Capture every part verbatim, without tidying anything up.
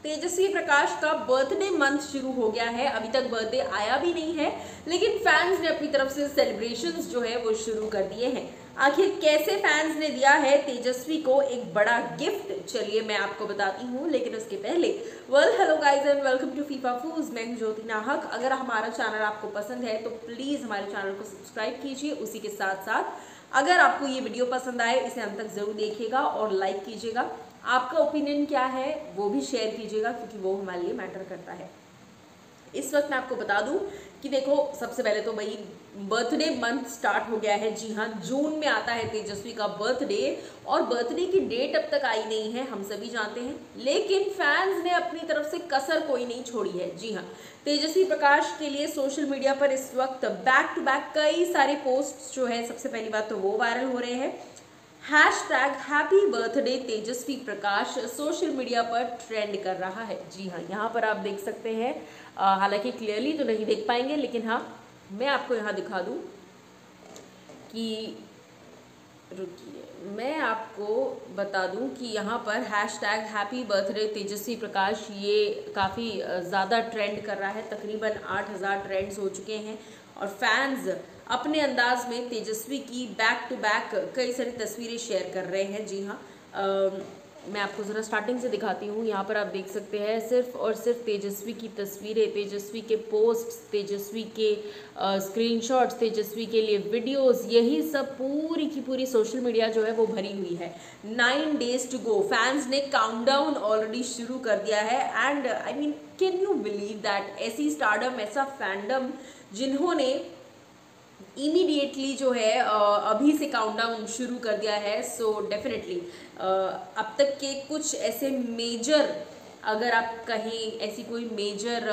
तेजस्वी प्रकाश का birthday month शुरू हो गया है। अभी तक बर्थडे आया भी नहीं है, लेकिन फैंस ने अपनी तरफ से सेलिब्रेशंस जो है वो शुरू कर दिए हैं। आखिर कैसे फैंस ने दिया है तेजस्वी को एक बड़ा गिफ्ट, चलिए मैं आपको बताती हूँ। लेकिन उसके पहले well hello guys and welcome to फीफा फूज। मैं हूँ ज्योति नाहक। अगर हमारा चैनल आपको पसंद है तो प्लीज़ हमारे चैनल को सब्सक्राइब कीजिए। उसी के साथ साथ अगर आपको ये वीडियो पसंद आए इसे अंत तक जरूर देखिएगा और लाइक कीजिएगा। आपका ओपिनियन क्या है वो भी शेयर कीजिएगा, क्योंकि वो हमारे लिए मैटर करता है। इस वक्त मैं आपको बता दूं कि देखो, सबसे पहले तो भाई बर्थडे मंथ स्टार्ट हो गया है। जी हाँ, जून में आता है तेजस्वी का बर्थडे, और बर्थडे की डेट अब तक आई नहीं है, हम सभी जानते हैं। लेकिन फैंस ने अपनी तरफ से कसर कोई नहीं छोड़ी है। जी हाँ, तेजस्वी प्रकाश के लिए सोशल मीडिया पर इस वक्त बैक टू बैक कई सारे पोस्ट जो है, सबसे पहली बात तो वो वायरल हो रहे हैं। Hashtag happy birthday Tejasswi Prakash social media पर ट्रेंड कर रहा है। जी हाँ, यहाँ पर आप देख सकते हैं। हालांकि क्लियरली तो नहीं देख पाएंगे, लेकिन हाँ मैं आपको यहाँ दिखा दूँ कि, रुकिए मैं आपको बता दूं कि यहाँ पर hashtag happy birthday Tejasswi Prakash ये काफ़ी ज़्यादा ट्रेंड कर रहा है। तकरीबन आठ हज़ार ट्रेंड्स हो चुके हैं और फैंस अपने अंदाज में तेजस्वी की बैक टू बैक कई सारी तस्वीरें शेयर कर रहे हैं। जी हाँ, आ, मैं आपको ज़रा स्टार्टिंग से दिखाती हूँ। यहाँ पर आप देख सकते हैं सिर्फ और सिर्फ तेजस्वी की तस्वीरें, तेजस्वी के पोस्ट्स, तेजस्वी के स्क्रीनशॉट्स, तेजस्वी के लिए वीडियोस, यही सब पूरी की पूरी सोशल मीडिया जो है वो भरी हुई है। Nine days to go, fans ने काउंटडाउन ऑलरेडी शुरू कर दिया है। And I mean can you believe that ऐसी स्टारडम, ऐसा फैंडम जिन्होंने इमीडिएटली जो है अभी से काउंटडाउन शुरू कर दिया है। सो डेफिनेटली अब तक के कुछ ऐसे मेजर, अगर आप कहें ऐसी कोई मेजर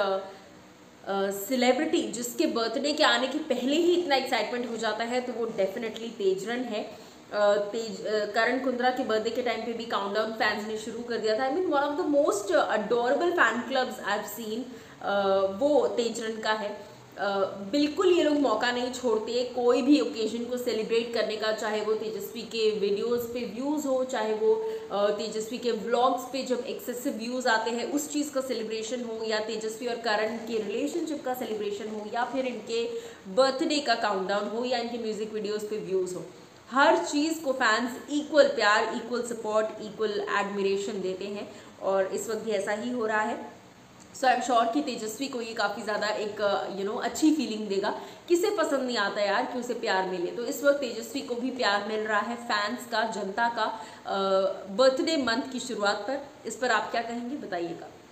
सेलिब्रिटी जिसके बर्थडे के आने के पहले ही इतना एक्साइटमेंट हो जाता है, तो वो डेफिनेटली तेजरन है। तेज करण कुंद्रा के बर्थडे के टाइम पे भी काउंटडाउन फैंस ने शुरू कर दिया था। I mean one of the most adorable fan clubs I have seen वो तेजरन का है। Uh, बिल्कुल ये लोग मौका नहीं छोड़ते कोई भी ओकेजन को सेलिब्रेट करने का, चाहे वो तेजस्वी के वीडियोस पे व्यूज़ हो, चाहे वो uh, तेजस्वी के व्लॉग्स पे जब एक्सेसिव व्यूज़ आते हैं उस चीज़ का सेलिब्रेशन हो, या तेजस्वी और करण के रिलेशनशिप का सेलिब्रेशन हो, या फिर इनके बर्थडे का काउंटडाउन हो, या इनके म्यूज़िक वीडियोज़ पे व्यूज़ हो। हर चीज़ को फैंस इक्वल प्यार, इक्वल सपोर्ट, इक्वल एडमिरेशन देते हैं, और इस वक्त भी ऐसा ही हो रहा है। सो आई एम श्योर कि तेजस्वी को ये काफ़ी ज़्यादा एक यू नो अच्छी फीलिंग देगा। किसे पसंद नहीं आता यार कि उसे प्यार मिले, तो इस वक्त तेजस्वी को भी प्यार मिल रहा है फैंस का, जनता का, बर्थडे मंथ की शुरुआत पर। इस पर आप क्या कहेंगे, बताइएगा।